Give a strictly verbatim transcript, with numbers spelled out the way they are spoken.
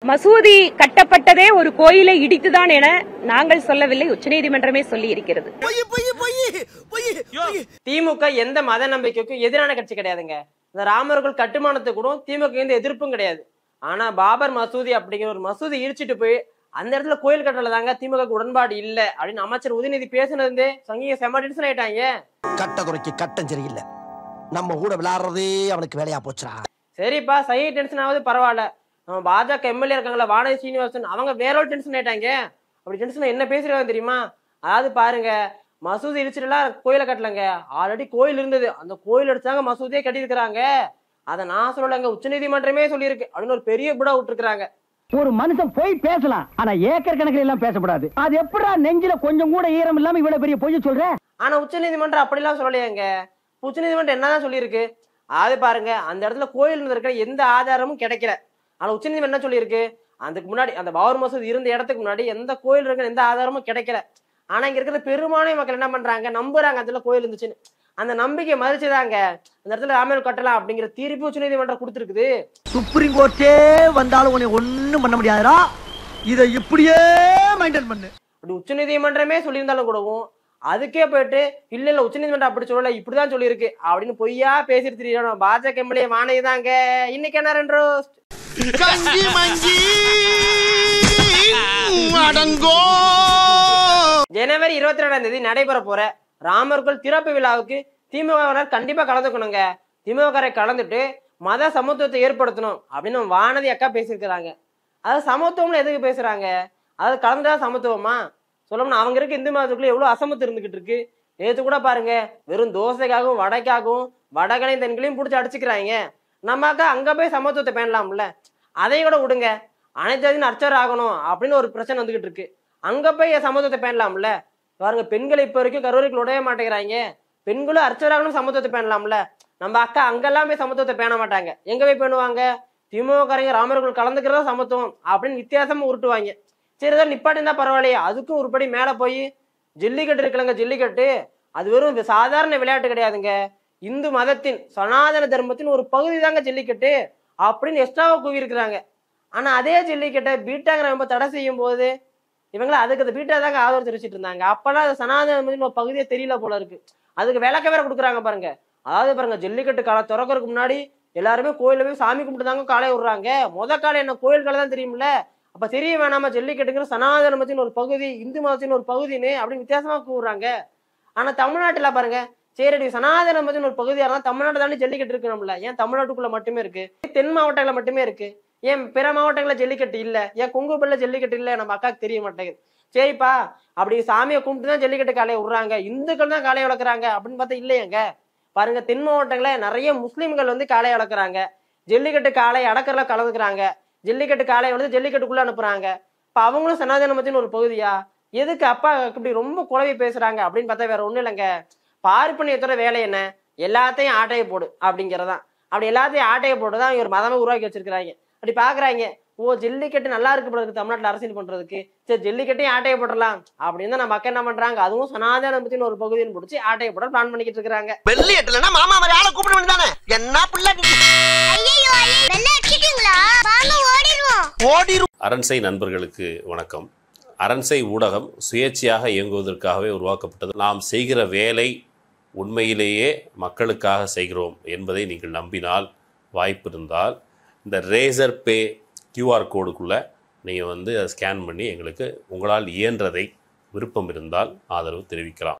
மசூதி கட்டப்பட்டதே ஒரு கோயிலை இடித்துதான் என நாங்கள் சொல்லவில்லை, உச்சநீதிமன்றமே சொல்லி இருக்கிறது. திமுக எந்த மத நம்பிக்கைக்கும் எதிரான கட்சி கிடையாதுங்க. இந்த ராமர்கள் கட்டுமானத்துக்கு கூட திமுக எந்த எதிர்ப்பும் கிடையாது. ஆனா பாபர் மசூதி அப்படிங்கிற ஒரு மசூதி இடிச்சிட்டு போய் அந்த இடத்துல கோயில் கட்டலதாங்க திமுக உடன்பாடு இல்ல அப்படின்னு அமைச்சர் உதயநிதி பேசுனது சங்கிக செம்ம டென்ஷன் ஆயிட்டாங்க. கட்ட குறைக்கு கட்டம் சரியில்லை, நம்ம கூட விளையாடுறதே அவனுக்கு வேலையா போச்சுடா. சரிப்பா, சகி டென்ஷன் ஆகுது பரவாயில்ல. நம்ம பாஜக எம்எல்ஏ இருக்காங்களா வானதி சீனிவாசன், அவங்க வேற ஒரு டென்ஷன் ஆயிட்டாங்க. அப்படி டென்ஷன் என்ன பேசுறாங்க தெரியுமா? அதாவது பாருங்க, மசூதி இடிச்சுட்டுலாம் கோயிலை கட்டலங்க, ஆல்ரெடி கோயில் இருந்தது, அந்த கோயில் அடிச்சாங்க மசூதியே கட்டியிருக்கிறாங்க. அதை நான் சொல்லலைங்க, உச்ச நீதிமன்றமே சொல்லியிருக்கு அப்படின்னு ஒரு பெரிய புடா விட்டுருக்காங்க. ஒரு மனுஷன் போய் பேசலாம், ஆனா ஏக்கர் கணக்கில் எல்லாம் பேசக்கூடாது. அது எப்படா நெஞ்சில கொஞ்சம் கூட ஈரம் இல்லாம இவ்வளவு பெரிய பொய் சொல்ற? ஆனா உச்ச நீதிமன்றம் அப்படிலாம் சொல்லலையாங்க. உச்ச நீதிமன்றம் என்னதான் சொல்லியிருக்கு? அது பாருங்க, அந்த இடத்துல கோயில் இருக்கிற எந்த ஆதாரமும் கிடைக்கல. ஆனா உச்ச நீதிமன்றம் என்ன சொல்லியிருக்கு? அதுக்கு முன்னாடி அந்த பாபர் மசூதி இருந்த இடத்துக்கு முன்னாடி எந்த கோயில் இருக்கிற எந்த ஆதாரமும் கிடைக்கல. ஆனா இங்க இருக்கிற பெரும்பான்மை மக்கள் என்ன பண்றாங்க, நம்புறாங்க அந்த இடத்துல கோயில் இருந்துச்சுன்னு. அந்த நம்பிக்கை மதிச்சுதாங்க அந்த இடத்துல ராமர் கட்டலாம் அப்படிங்கிற தீர்ப்பு உச்ச நீதிமன்றம் கொடுத்துருக்குது. சுப்ரீம் கோர்ட்டே வந்தாலும் உன்னை ஒண்ணும் பண்ண முடியாதுடா, இதை இப்படியே மெயின்டைன் பண்ணு அப்படி உச்ச நீதிமன்றமே சொல்லியிருந்தாலும் கூடவும் அதுக்கே போயிட்டு இல்ல இல்ல உச்ச நீதிமன்றம் அப்படி சொல்லல, இப்படிதான் சொல்லியிருக்கு அப்படின்னு பொய்யா பேசிட்டு தெரியும் பாஜக எம்எல்ஏ வானதி தாங்க. இன்னைக்கு என்ன ரெண்டு ரோஸ்ட் ஜனவரி இருபத்தி ரெண்டாம் தேதி நடைபெற போற ராமர் கோயில் திறப்பு விழாவுக்கு திமுக கண்டிப்பா கலந்துக்கணுங்க. திமுக கலந்துட்டு மத சமத்துவத்தை ஏற்படுத்தணும் அப்படின்னு வானதி அக்கா பேசியிருக்கிறாங்க. அதாவது சமத்துவம்னு எதுக்கு பேசுறாங்க? அதாவது கலந்துட்டா சமத்துவமா? சொல்லணும்னா அவங்க இருக்க இந்து மதத்துக்குள்ள எவ்வளவு அசமத்து இருந்துகிட்டு இருக்கு. நேற்று கூட பாருங்க, வெறும் தோசைக்காகவும் வடைக்காகவும் வடகளையும் தென்களையும் பிடிச்சி அடிச்சுக்கிறாங்க. நம்ம அக்கா அங்க போய் சமத்துவத்தை பேணலாம்ல, அதையும் கூட விடுங்க. அனைத்து அர்ச்சர் ஆகணும் அப்படின்னு ஒரு பிரச்சனை வந்துகிட்டு இருக்கு, அங்க போய் சமத்துவத்தை பேணலாம்ல. பாருங்க, பெண்கள் இப்ப வரைக்கும் கருவறைக்குள்ள உடைய மாட்டேங்கிறாங்க, பெண்களும் அர்ச்சராகணும் சமத்துவத்தை பேணலாம்ல. நம்ம அக்கா அங்கெல்லாம் போய் சமத்துவத்தை பேண மாட்டாங்க, எங்க போய் பேணுவாங்க? திமுக ராமர்கள் கலந்துக்கிறதா சமத்துவம் அப்படின்னு வித்தியாசமா உருட்டுவாங்க. சரிதான் நிப்பாட்டி இருந்தா பரவாயில்லையே, அதுக்கும் ஒருபடி மேல போய் ஜல்லிக்கட்டு இருக்குல்லங்க, ஜல்லிக்கட்டு அது வெறும் சாதாரண விளையாட்டு கிடையாதுங்க, இந்து மதத்தின் சனாதன தர்மத்தின் ஒரு பகுதி தாங்க ஜல்லிக்கட்டு அப்படின்னு எக்ஸ்ட்ராவா கூவி இருக்கிறாங்க. ஆனா அதே ஜல்லிக்கட்டை பீட்டாங்கிற ரொம்ப தடை செய்யும் போது இவங்கள அதுக்கு அந்த பீட்டா தாங்க ஆதரவு தெரிவிச்சிட்டு இருந்தாங்க. அப்பெல்லாம் அது சனாதன ஒரு பகுதியே தெரியல போல இருக்கு, அதுக்கு விளக்க வேற கொடுக்குறாங்க பாருங்க. அதாவது பாருங்க, ஜல்லிக்கட்டு காலை திறக்கிறதுக்கு முன்னாடி எல்லாருமே கோயில போய் சாமி கும்பிட்டு தாங்க காலை விடுறாங்க. முத காலை என்ன கோயில் காலை தான் தெரியும்ல, அப்ப தெரிய வேணாமா ஜல்லிக்கட்டுங்கிற சனாதன மதத்தின் ஒரு பகுதி, இந்து மதத்தின் ஒரு பகுதின்னு அப்படின்னு வித்தியாசமா கூறுறாங்க. ஆனா தமிழ்நாட்டுல பாருங்க, சரி சனாதன மதத்தின் ஒரு பகுதியா இருந்தா தமிழ்நாடு தானே ஜல்லிக்கட்டு இருக்கணும்ல, ஏன் தமிழ்நாட்டுக்குள்ள மட்டுமே இருக்கு, தென் மாவட்டங்கள மட்டுமே இருக்கு, ஏன் பிற மாவட்டங்கள ஜல்லிக்கட்டு இல்ல, ஏன் கொங்குபல்ல ஜல்லிக்கட்டு இல்ல? நம்ம அக்காக்கு தெரிய மாட்டேங்குது. சரிப்பா, அப்படி சாமியை கும்பிட்டு தான் ஜல்லிக்கட்டு காலையை விடுறாங்க, இந்துக்கள் தான் காலையை வளர்க்குறாங்க அப்படின்னு பார்த்தா இல்லையங்க. பாருங்க, தென் மாவட்டங்கள நிறைய முஸ்லிம்கள் வந்து காலையை வளர்க்குறாங்க, ஜல்லிக்கட்டு காலை அடக்கறல கலந்துக்கிறாங்க, ஜல்லிக்கட்டு காலையை வந்து ஜல்லிக்கட்டுக்குள்ள அனுப்புறாங்க. இப்ப அவங்களும் சனாதன மதத்தின் ஒரு பகுதியா? எதுக்கு அப்பா இப்படி ரொம்ப குழவி பேசுறாங்க அப்படின்னு பார்த்தா வேற ஒண்ணும் இல்லைங்க, பார்ப்பனியத்தோட வேலை என்ன, எல்லாத்தையும் ஆட்டையை போடு அப்படிங்கிறதான். அப்படி எல்லாத்தையும் ஆட்டையை போட்டுதான் இவர் மதமா உருவாக்கி வச்சிருக்கிறாங்க. அப்படி பாக்குறாங்க, ஓ ஜல்லிக்கட்டு நல்லா இருக்கு போல இருக்கு தமிழ்நாட்டுல அரசியல் பண்றதுக்கு, சரி ஜல்லிக்கட்டையும் ஆட்டையை போடலாம் அப்படின்னு தான் நம்ம மக்கள் என்ன பண்றாங்க, அதுவும் சனாதன மதத்தின் ஒரு பகுதின்னு பிடிச்சி ஆட்டையை போட பிளான் பண்ணிக்கிட்டு இருக்காங்க. வெள்ளி எட்டலன்னா மாமா மாதிரி ஆளை கூப்பிட வேண்டியதானே, என்ன பிள்ளை ஓடிரும். அரண்சை நண்பர்களுக்கு வணக்கம். அரண்சை ஊடகம் சுயேட்சையாக இயங்குவதற்காகவே உருவாக்கப்பட்டது. நாம் செய்கிற வேலை உண்மையிலேயே மக்களுக்காக செய்கிறோம் என்பதை நீங்கள் நம்பினால், வாய்ப்பு இருந்தால் இந்த ரேசர் பே கியூஆர் கோடுக்குள்ளே நீங்கள் வந்து அதை ஸ்கேன் பண்ணி எங்களுக்கு உங்களால் இயன்றதை விருப்பம் இருந்தால் ஆதரவு தெரிவிக்கலாம்.